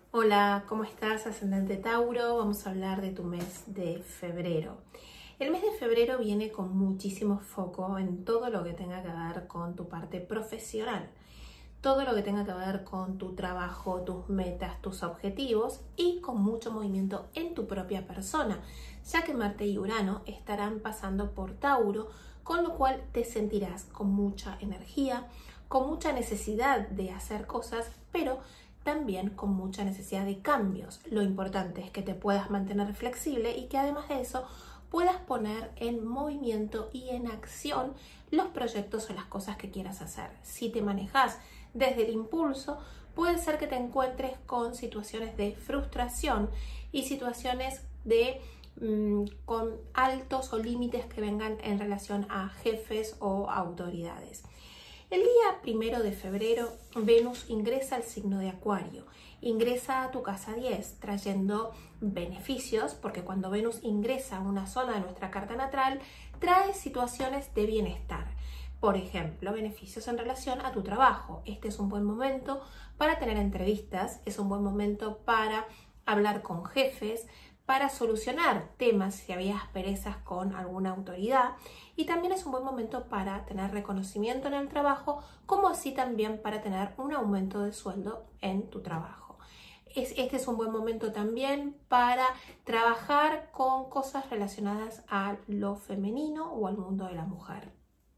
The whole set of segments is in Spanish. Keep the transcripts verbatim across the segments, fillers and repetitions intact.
Hola, ¿cómo estás, ascendente Tauro? Vamos a hablar de tu mes de febrero. El mes de febrero viene con muchísimo foco en todo lo que tenga que ver con tu parte profesional, todo lo que tenga que ver con tu trabajo, tus metas, tus objetivos y con mucho movimiento en tu propia persona, ya que Marte y Urano estarán pasando por Tauro, con lo cual te sentirás con mucha energía, con mucha necesidad de hacer cosas, pero también con mucha necesidad de cambios. Lo importante es que te puedas mantener flexible y que además de eso puedas poner en movimiento y en acción los proyectos o las cosas que quieras hacer. Si te manejas desde el impulso, puede ser que te encuentres con situaciones de frustración y situaciones de mmm, con altos o límites que vengan en relación a jefes o autoridades. El día primero de febrero, Venus ingresa al signo de Acuario, ingresa a tu casa diez, trayendo beneficios, porque cuando Venus ingresa a una zona de nuestra carta natal, trae situaciones de bienestar. Por ejemplo, beneficios en relación a tu trabajo. Este es un buen momento para tener entrevistas, es un buen momento para hablar con jefes, para solucionar temas si había asperezas con alguna autoridad, y también es un buen momento para tener reconocimiento en el trabajo, como así también para tener un aumento de sueldo en tu trabajo. Es, este es un buen momento también para trabajar con cosas relacionadas a lo femenino o al mundo de la mujer.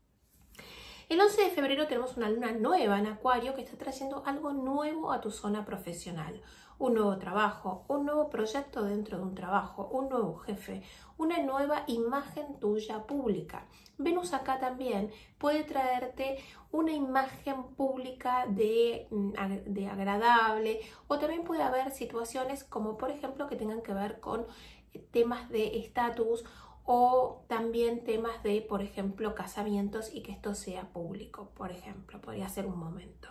El once de febrero tenemos una luna nueva en Acuario que está trayendo algo nuevo a tu zona profesional. Un nuevo trabajo, un nuevo proyecto dentro de un trabajo, un nuevo jefe, una nueva imagen tuya pública. Venus acá también puede traerte una imagen pública de, de agradable, o también puede haber situaciones como por ejemplo que tengan que ver con temas de estatus o también temas de, por ejemplo, casamientos y que esto sea público, por ejemplo, podría ser un momento.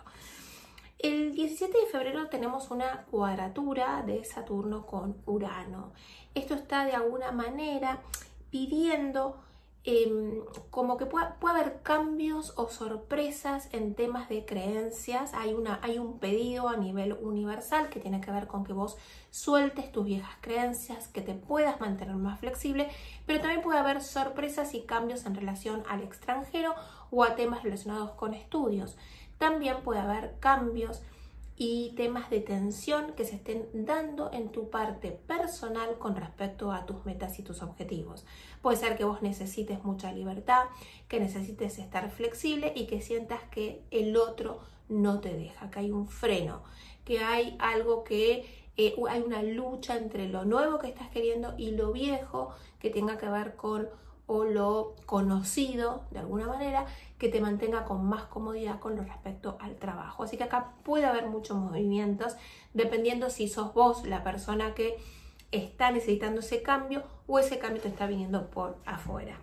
El diecisiete de febrero tenemos una cuadratura de Saturno con Urano. Esto está de alguna manera pidiendo eh, como que pueda, pueda haber cambios o sorpresas en temas de creencias. Hay, una, hay un pedido a nivel universal que tiene que ver con que vos sueltes tus viejas creencias, que te puedas mantener más flexible, pero también puede haber sorpresas y cambios en relación al extranjero o a temas relacionados con estudios. También puede haber cambios y temas de tensión que se estén dando en tu parte personal con respecto a tus metas y tus objetivos. Puede ser que vos necesites mucha libertad, que necesites estar flexible y que sientas que el otro no te deja, que hay un freno, que hay algo que eh, hay una lucha entre lo nuevo que estás queriendo y lo viejo que tenga que ver con o lo conocido de alguna manera que te mantenga con más comodidad con lo respecto al trabajo. Así que acá puede haber muchos movimientos dependiendo si sos vos la persona que está necesitando ese cambio o ese cambio te está viniendo por afuera.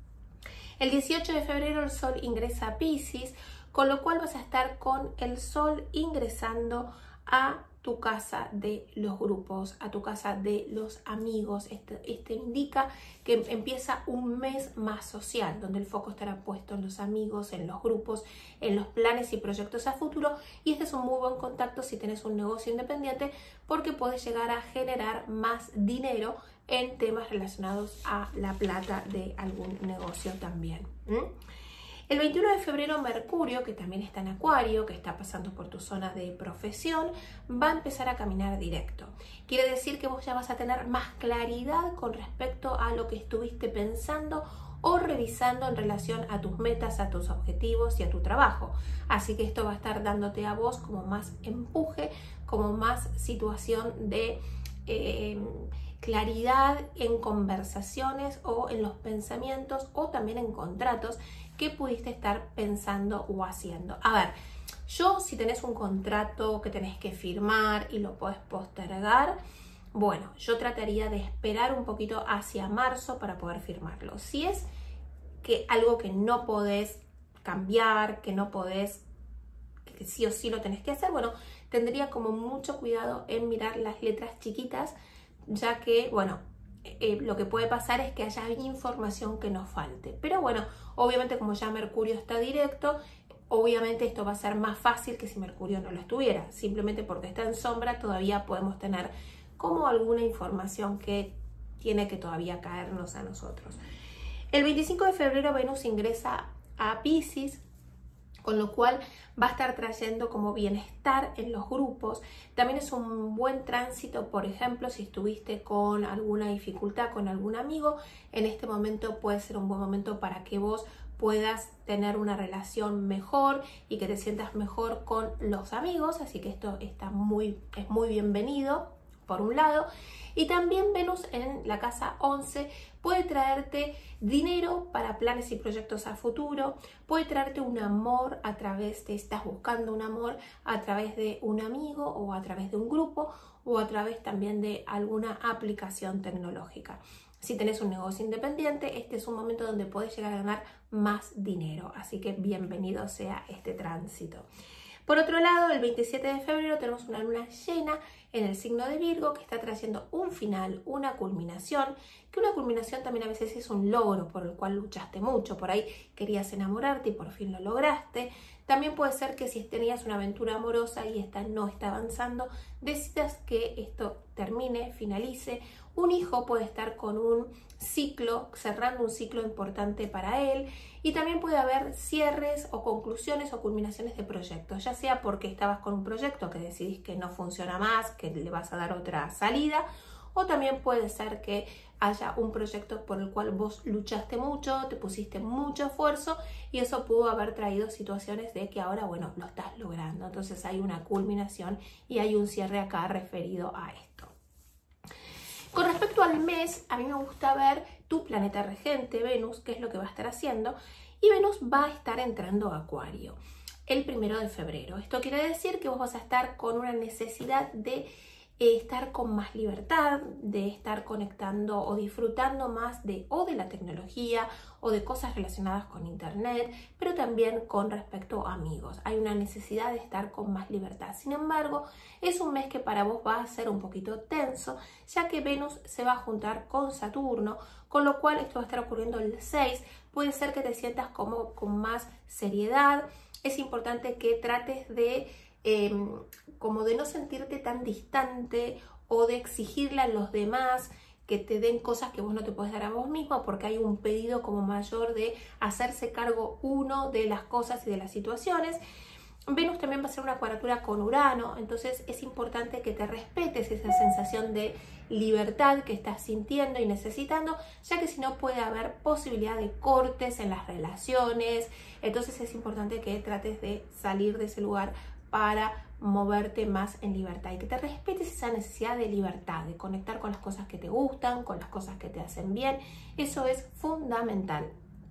El dieciocho de febrero el Sol ingresa a Piscis, con lo cual vas a estar con el Sol ingresando a tu casa de los grupos, a tu casa de los amigos. Este, este indica que empieza un mes más social, donde el foco estará puesto en los amigos, en los grupos, en los planes y proyectos a futuro, y este es un muy buen contacto si tenés un negocio independiente, porque puedes llegar a generar más dinero en temas relacionados a la plata de algún negocio también. ¿Mm? El veintiuno de febrero Mercurio, que también está en Acuario, que está pasando por tu zona de profesión, va a empezar a caminar directo. Quiere decir que vos ya vas a tener más claridad con respecto a lo que estuviste pensando o revisando en relación a tus metas, a tus objetivos y a tu trabajo. Así que esto va a estar dándote a vos como más empuje, como más situación de eh, claridad en conversaciones o en los pensamientos o también en contratos que pudiste estar pensando o haciendo. A ver, yo si tenés un contrato que tenés que firmar y lo podés postergar, bueno, yo trataría de esperar un poquito hacia marzo para poder firmarlo. Si es que algo que no podés cambiar, que no podés, que sí o sí lo tenés que hacer, bueno, tendría como mucho cuidado en mirar las letras chiquitas, ya que, bueno, Eh, lo que puede pasar es que haya información que nos falte. Pero bueno, obviamente como ya Mercurio está directo, Obviamente esto va a ser más fácil que si Mercurio no lo estuviera. Simplemente porque está en sombra todavía podemos tener como alguna información que tiene que todavía caernos a nosotros. El veinticinco de febrero Venus ingresa a Piscis, con lo cual va a estar trayendo como bienestar en los grupos. También es un buen tránsito, por ejemplo, si estuviste con alguna dificultad con algún amigo, en este momento puede ser un buen momento para que vos puedas tener una relación mejor y que te sientas mejor con los amigos, así que esto está muy, es muy bienvenido por un lado. Y también Venus en la casa once puede traerte dinero para planes y proyectos a futuro, puede traerte un amor a través de, estás buscando un amor a través de un amigo o a través de un grupo o a través también de alguna aplicación tecnológica. Si tenés un negocio independiente, este es un momento donde podés llegar a ganar más dinero, así que bienvenido sea este tránsito. Por otro lado, el veintisiete de febrero tenemos una luna llena en el signo de Virgo que está trayendo un final, una culminación, que una culminación también a veces es un logro por el cual luchaste mucho, por ahí querías enamorarte y por fin lo lograste. También puede ser que si tenías una aventura amorosa y esta no está avanzando, decidas que esto termine, finalice. Un hijo puede estar con un ciclo, cerrando un ciclo importante para él, y también puede haber cierres o conclusiones o culminaciones de proyectos, ya sea porque estabas con un proyecto que decidís que no funciona más, que le vas a dar otra salida, o también puede ser que haya un proyecto por el cual vos luchaste mucho, te pusiste mucho esfuerzo y eso pudo haber traído situaciones de que ahora, bueno, lo estás logrando. Entonces hay una culminación y hay un cierre acá referido a esto. Con respecto al mes, a mí me gusta ver tu planeta regente, Venus, qué es lo que va a estar haciendo, y Venus va a estar entrando a Acuario el primero de febrero. Esto quiere decir que vos vas a estar con una necesidad de eh, estar con más libertad, de estar conectando o disfrutando más de o de la tecnología o de cosas relacionadas con internet, pero también con respecto a amigos. Hay una necesidad de estar con más libertad. Sin embargo, es un mes que para vos va a ser un poquito tenso, ya que Venus se va a juntar con Saturno, con lo cual esto va a estar ocurriendo el seis. Puede ser que te sientas como con más seriedad. Es importante que trates de eh, como de no sentirte tan distante o de exigirle a los demás que te den cosas que vos no te puedes dar a vos mismo, porque hay un pedido como mayor de hacerse cargo uno de las cosas y de las situaciones. Venus también va a ser una cuadratura con Urano, entonces es importante que te respetes esa sensación de libertad que estás sintiendo y necesitando, ya que si no puede haber posibilidad de cortes en las relaciones. Entonces es importante que trates de salir de ese lugar para moverte más en libertad y que te respetes esa necesidad de libertad, de conectar con las cosas que te gustan, con las cosas que te hacen bien. Eso es fundamental.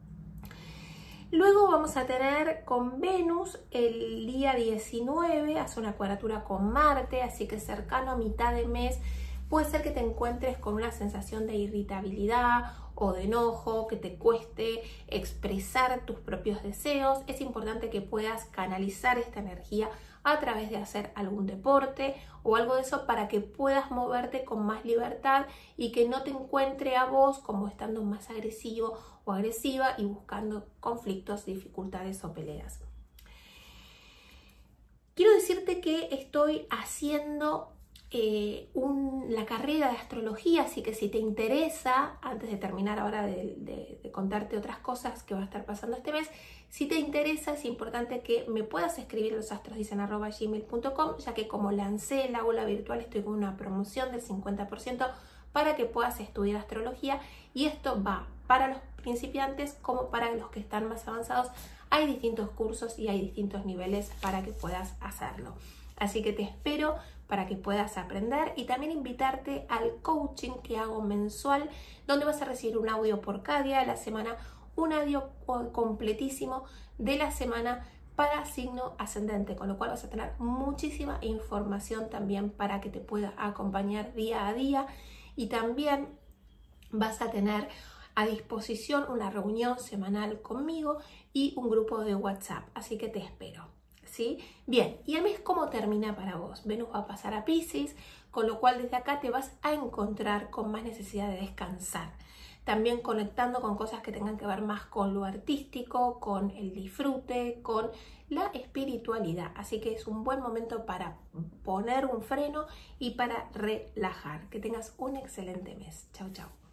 Luego vamos a tener con Venus el día diecinueve, hace una cuadratura con Marte, así que cercano a mitad de mes puede ser que te encuentres con una sensación de irritabilidad o de enojo, que te cueste expresar tus propios deseos. Es importante que puedas canalizar esta energía a través de hacer algún deporte o algo de eso para que puedas moverte con más libertad y que no te encuentre a vos como estando más agresivo o agresiva y buscando conflictos, dificultades o peleas. Quiero decirte que estoy haciendo eh, un, la carrera de astrología, así que si te interesa, antes de terminar ahora de, de, de contarte otras cosas que va a estar pasando este mes, si te interesa es importante que me puedas escribir los astros dicen arroba gmail punto com, ya que como lancé el aula virtual estoy con una promoción del cincuenta por ciento para que puedas estudiar astrología, y esto va para los principiantes como para los que están más avanzados. Hay distintos cursos y hay distintos niveles para que puedas hacerlo. Así que te espero para que puedas aprender y también invitarte al coaching que hago mensual, donde vas a recibir un audio por cada día de la semana, un audio completísimo de la semana para signo ascendente, con lo cual vas a tener muchísima información también para que te pueda acompañar día a día, y también vas a tener a disposición una reunión semanal conmigo y un grupo de WhatsApp, así que te espero, ¿sí? Bien, ¿y el mes cómo termina para vos? Venus va a pasar a Piscis, con lo cual desde acá te vas a encontrar con más necesidad de descansar, también conectando con cosas que tengan que ver más con lo artístico, con el disfrute, con la espiritualidad. Así que es un buen momento para poner un freno y para relajar. Que tengas un excelente mes. Chau, chau.